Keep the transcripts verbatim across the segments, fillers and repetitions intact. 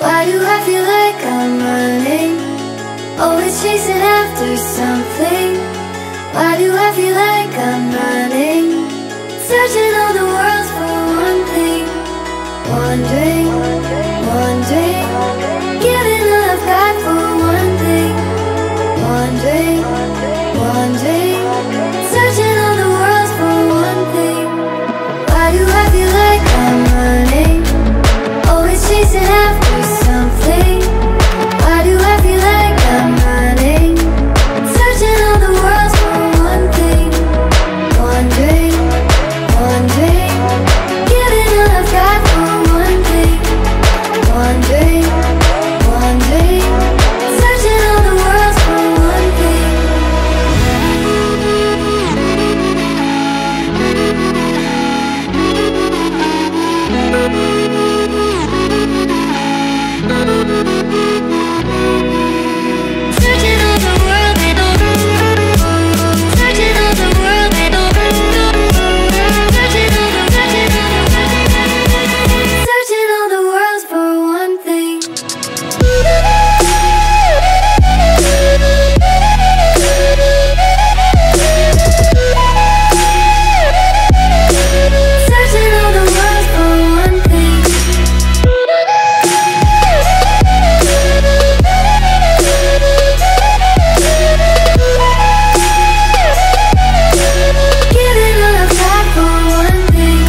Why do I feel like I'm running? Always chasing after something. Why do I feel like I'm running? Searching all the world for one thing. Wondering, wondering, giving all I've got for one thing. Wondering, wondering, searching all the world for one thing. Why do I feel like I'm running? Always chasing after something. Why do I feel like I'm running? Searching all the world for one thing. Wondering, wondering, giving all I've got for one thing. Wondering, wondering, searching all the world for one thing. Searching all the world and searching all the world and searching all the searching searching all the world for one thing. Searching all the world for one thing. Giving all I've got for one thing.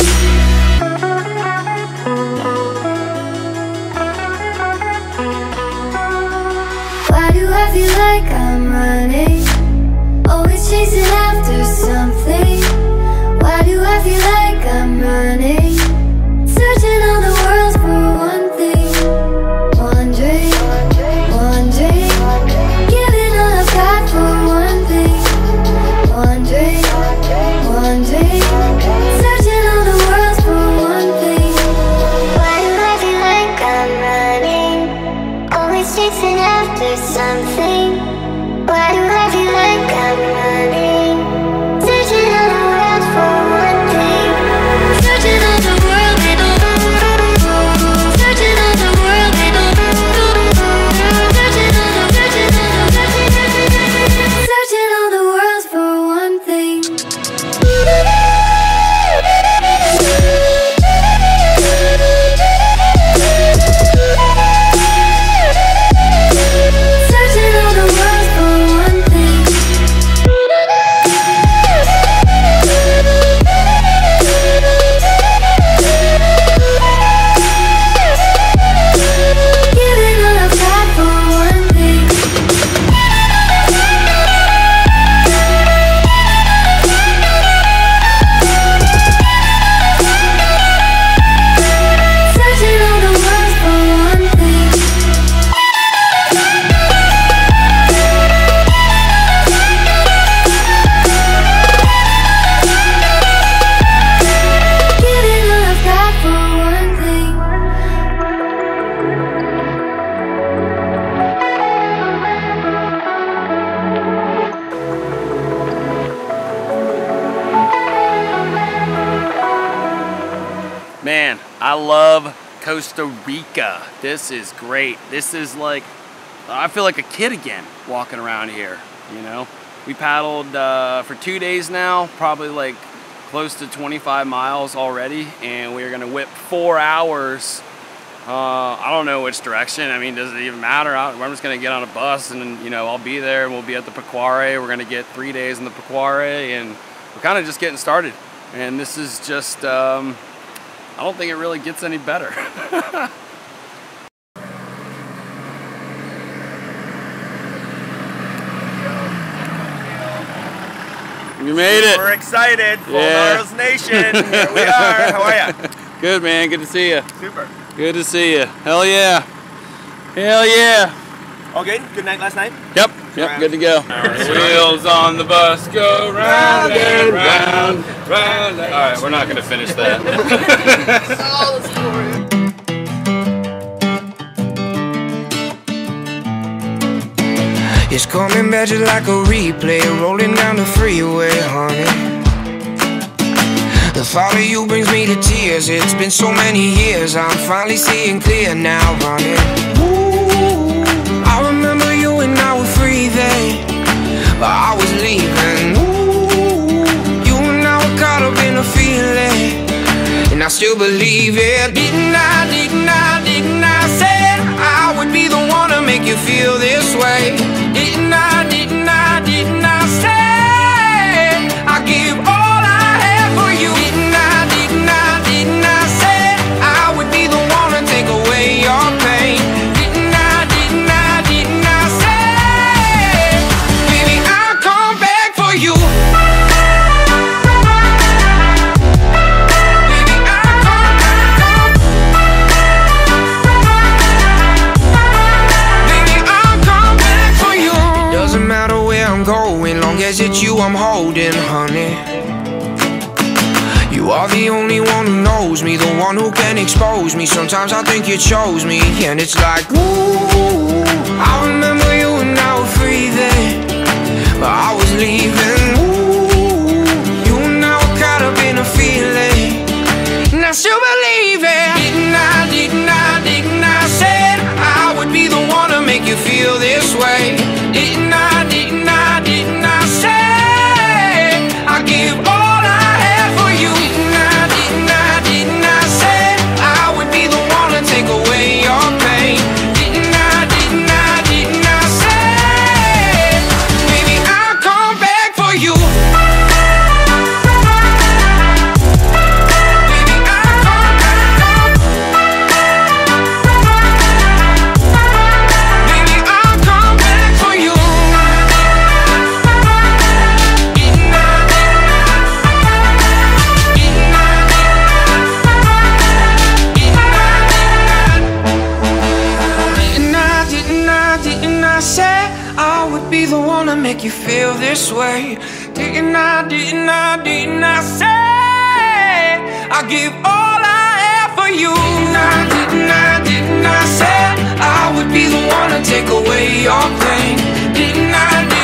Why do I feel like I'm running? Always chasing after something. Why do I feel like I'm running? Searching all the world for one thing. Wondering, wondering, giving all I've got for one thing. Wondering, wondering, searching all the world for one thing. Why do I feel like I'm running? Always chasing after something. Why do I feel like I'm running? Searching all the world for one thing. Searching all the world and searching all the world and searching all the searching all the searching all the world for one thing. Searching all the world for one thing. Giving all I've got for one thing. Searching all the world for one thing. Giving all I've got for one thing. Man, I love Costa Rica. This is great. This is like, I feel like a kid again walking around here, you know? We paddled uh, for two days now, probably like close to twenty-five miles already, and we're gonna whip four hours. Uh, I don't know which direction. I mean, does it even matter? I, I'm just gonna get on a bus and, you know, I'll be there and we'll be at the Pequare. We're gonna get three days in the Pequare, and we're kind of just getting started. And this is just, um, I don't think it really gets any better. You made it. We're excited. Full Yeah. Gnarlz Nation. Here we are. How are you? Good, man. Good to see you. Super. Good to see you. Hell yeah. Hell yeah. All good? Good night last night? Yep. Yep. Good to go. Wheels on the bus go round and round, round. All right, we're not gonna finish that. All the story. It's coming back just like a replay, rolling down the freeway, honey. The thought of you brings me to tears. It's been so many years, I'm finally seeing clear now, honey. Ooh, I remember you and I were free then, but I was leaving. Ooh, you and I were caught up in a feeling, and I still believe it. Didn't I, didn't I, didn't I say I would be the one to make you feel this way? Didn't I, didn't I, didn't I say I give all I have for you? Didn't I, didn't I, didn't I say I would be the one to take away your pain? Didn't I, didn't I, didn't I say, baby, I'll come back for you. Going, long as it's you I'm holding, honey. You are the only one who knows me, the one who can expose me. Sometimes I think you chose me, and it's like, ooh, I remember you and I were free then, but I was leaving. Ooh, you and I were caught up in a feeling, and I still believe it. Didn't I, didn't I, didn't I said I would be the one to make you feel this way? Didn't I, didn't I, didn't I say I give all I have for you? Didn't I, didn't I, didn't I say I would be the one to take away your pain? Didn't I, didn't I, didn't I say, baby, I'll come back for you. Baby, I'll come back. Baby, I'll come back for you. I said I would be the one to make you feel this way. Didn't I, didn't I, didn't I say I give all I have for you? Didn't I, didn't I, didn't I say I would be the one to take away your pain? Didn't I,